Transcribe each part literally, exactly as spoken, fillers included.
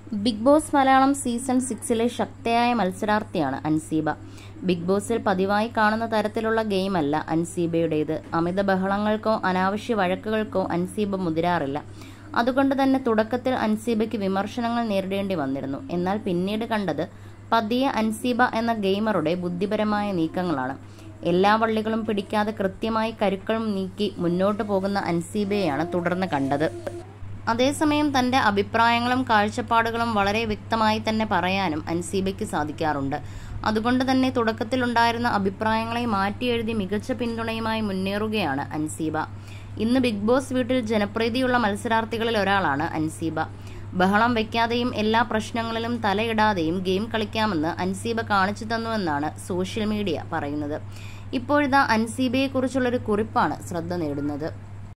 Big Boss Malayalam season സിക്സിലെ ശക്തയായ മത്സരാർത്ഥിയാണ് അൻസീബ. ബിഗ് ബോസിൽ പതിവായി കാണുന്ന തരത്തിലുള്ള ഗെയിമല്ല അൻസീബയുടേത്. അമിത ബഹളങ്ങൾക്കോ അനാവശ്യ വഴക്കുകൾക്കോ അൻസീബ മുതിരാറില്ല. അതുകൊണ്ട് തന്നെ തുടക്കത്തിൽ അൻസീബയ്ക്ക് വിമർശനങ്ങൾ നേരിടേണ്ടി വന്നിരുന്നു. എന്നാൽ പിന്നീട് കണ്ടത് പതിയെ അൻസീബ എന്ന ഗെയിമറുടെ ബുദ്ധിപരമായ നീക്കങ്ങളാണ്. എല്ലാ വള്ളികളും പിടിക്കാതെ കൃത്യമായി കരുക്കളും നീക്കി മുന്നോട്ട് പോകുന്ന അൻസീബയെയാണ് തുടർന്ന് കണ്ടത്. അതേസമയം തന്റെ അഭിപ്രായങ്ങളും കാഴ്ചപ്പാടുകളും വളരെ വ്യക്തമായി തന്നെ പറയാനും അൻസീബയ്ക്ക് സാധിക്കാറുണ്ട്. അതുകൊണ്ട് തന്നെ തുടക്കത്തിലുണ്ടായിരുന്ന അഭിപ്രായങ്ങളെ മാറ്റിയെഴുതി മികച്ച പിന്തുണയുമായി മുന്നേറുകയാണ് അൻസീബ. ഇന്ന് ബിഗ് ബോസ് വീട്ടിൽ ജനപ്രീതിയുള്ള മത്സരാർത്ഥികളിൽ ഒരാളാണ് അൻസീബ. ബഹളം വയ്ക്കാതെയും എല്ലാ പ്രശ്നങ്ങളിലും തലയിടാതെയും ഗെയിം കളിക്കാമെന്ന് അൻസീബ കാണിച്ചു തന്നുവെന്നാണ് സോഷ്യൽ മീഡിയ പറയുന്നത്. ഇപ്പോഴിതാ അൻസീബയെക്കുറിച്ചുള്ളൊരു കുറിപ്പാണ് ശ്രദ്ധ നേടുന്നത്.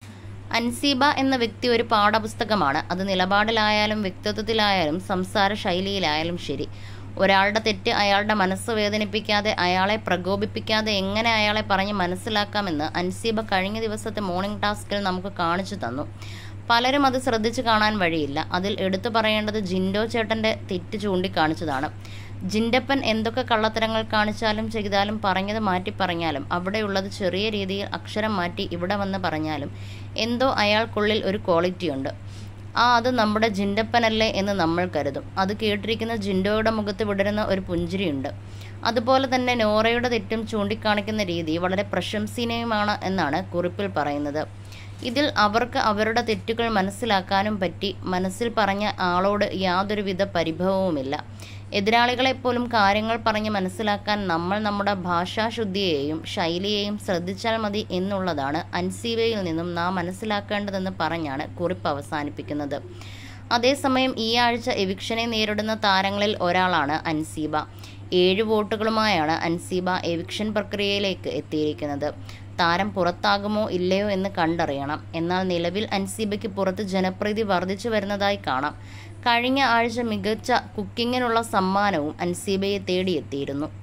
അൻസീബ എന്ന വ്യക്തി ഒരു പാഠപുസ്തകമാണ്. അത് നിലപാടിലായാലും വ്യക്തിത്വത്തിലായാലും സംസാര ശൈലിയിലായാലും ശരി. ഒരാളുടെ തെറ്റ് അയാളുടെ മനസ്സ് വേദനിപ്പിക്കാതെ അയാളെ പ്രകോപിപ്പിക്കാതെ എങ്ങനെ അയാളെ പറഞ്ഞ് മനസ്സിലാക്കാമെന്ന് അൻസീബ കഴിഞ്ഞ ദിവസത്തെ മോർണിംഗ് ടാസ്കിൽ നമുക്ക് കാണിച്ചു തന്നു. പലരും അത് ശ്രദ്ധിച്ചു കാണാൻ വഴിയില്ല. അതിൽ എടുത്തു പറയേണ്ടത് ജിൻഡോ ചേട്ടന്റെ തെറ്റ് ചൂണ്ടിക്കാണിച്ചതാണ്. ജിൻഡപ്പൻ എന്തൊക്കെ കള്ളത്തരങ്ങൾ കാണിച്ചാലും ചെയ്താലും പറഞ്ഞത് മാറ്റി പറഞ്ഞാലും അവിടെയുള്ളത് ചെറിയ രീതിയിൽ അക്ഷരം മാറ്റി ഇവിടെ വന്ന് പറഞ്ഞാലും എന്തോ അയാൾക്കുള്ളിൽ ഒരു ക്വാളിറ്റിയുണ്ട്. ആ അത് നമ്മുടെ ജിൻഡപ്പനല്ലേ എന്ന് നമ്മൾ കരുതും. അത് കേട്ടിരിക്കുന്ന ജിൻഡോയുടെ മുഖത്ത് വിടരുന്ന ഒരു പുഞ്ചിരിയുണ്ട്. അതുപോലെ തന്നെ നോറയുടെ തെറ്റും ചൂണ്ടിക്കാണിക്കുന്ന രീതി വളരെ പ്രശംസനീയമാണ് എന്നാണ് കുറിപ്പിൽ പറയുന്നത്. ഇതിൽ അവർക്ക് അവരുടെ തെറ്റുകൾ മനസ്സിലാക്കാനും പറ്റി. മനസ്സിൽ പറഞ്ഞ ആളോട് യാതൊരുവിധ പരിഭവവുമില്ല. എതിരാളികളെപ്പോലും കാര്യങ്ങൾ പറഞ്ഞ് മനസ്സിലാക്കാൻ നമ്മൾ നമ്മുടെ ഭാഷാശുദ്ധിയെയും ശൈലിയെയും ശ്രദ്ധിച്ചാൽ മതി എന്നുള്ളതാണ് അൻസീബയിൽ നിന്നും നാം മനസ്സിലാക്കേണ്ടതെന്ന് പറഞ്ഞാണ് കുറിപ്പ് അവസാനിപ്പിക്കുന്നത്. അതേസമയം ഈ ആഴ്ച എവിക്ഷനെ നേരിടുന്ന താരങ്ങളിൽ ഒരാളാണ് അൻസീബ. ഏഴ് വോട്ടുകളുമായാണ് അൻസീബ എവിക്ഷൻ പ്രക്രിയയിലേക്ക് എത്തിയിരിക്കുന്നത്. താരം പുറത്താകുമോ ഇല്ലയോ എന്ന് കണ്ടറിയണം. എന്നാൽ നിലവിൽ അൻസീബയ്ക്ക് പുറത്ത് ജനപ്രീതി വർദ്ധിച്ചു വരുന്നതായി കാണാം. കഴിഞ്ഞ ആഴ്ച മികച്ച കുക്കിങ്ങിനുള്ള സമ്മാനവും അൻസീബയെ തേടിയെത്തിയിരുന്നു.